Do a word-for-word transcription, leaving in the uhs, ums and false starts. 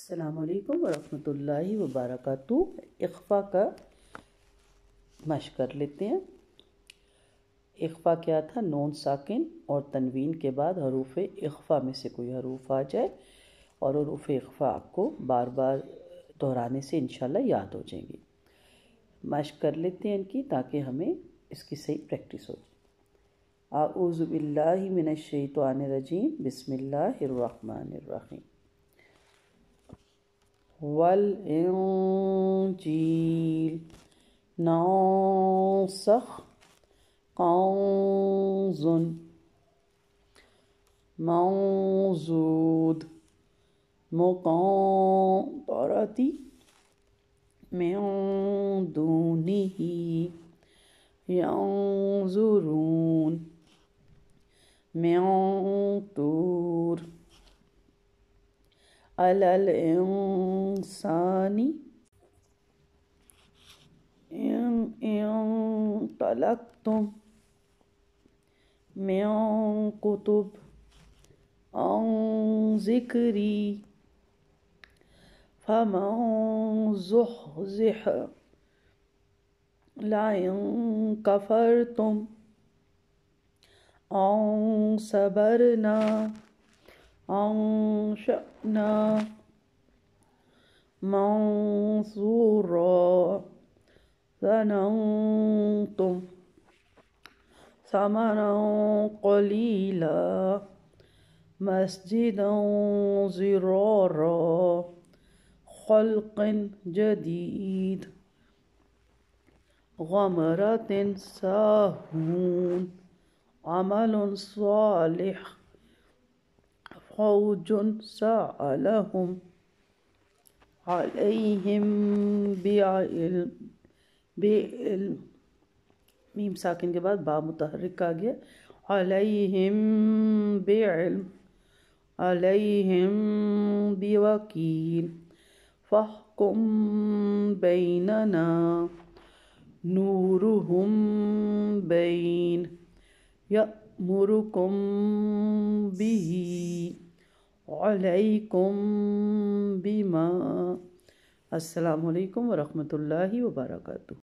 السلام علیکم ورحمۃ اللہ وبرکاتہ۔ اخفا کا مشق کر لیتے ہیں۔ اخفا کیا تھا؟ نون ساکن اور تنوین کے بعد حروف اخفا میں سے کوئی حروف آ جائے اور حروف اخفا آپ کو بار بار دہرانے سے انشاءاللہ یاد ہو جائیں گی۔ مشق کر لیتے ہیں ان کی تاکہ ہمیں اس کی صحیح پریکٹس ہو جائے۔ اعوذ باللہ من الشیطان الرجیم، بسم اللہ الرحمن الرحیم۔ والانجیل ناسخ قوز موجود مقنطرتی من دونه ينظرون من طور علی الانسان ان انطلقتم من کتب عن ذکری فمن زحزح لئن کفرتم انصبرنا انشأنا منصورا ظننتم ثمنا قلیلا مسجدا ضرارا خلق جدید غمرة ساہون عمل صالح فوج سألهم علیہم بعلم بعلم میم ساکن کے بعد با متحرک آ گیا، علیہم بعلم علیہم بوکیل فاحکم بیننا نورہم بین یأمرکم بہ علیکم بما۔ السلام علیکم ورحمۃ اللہ وبرکاتہ۔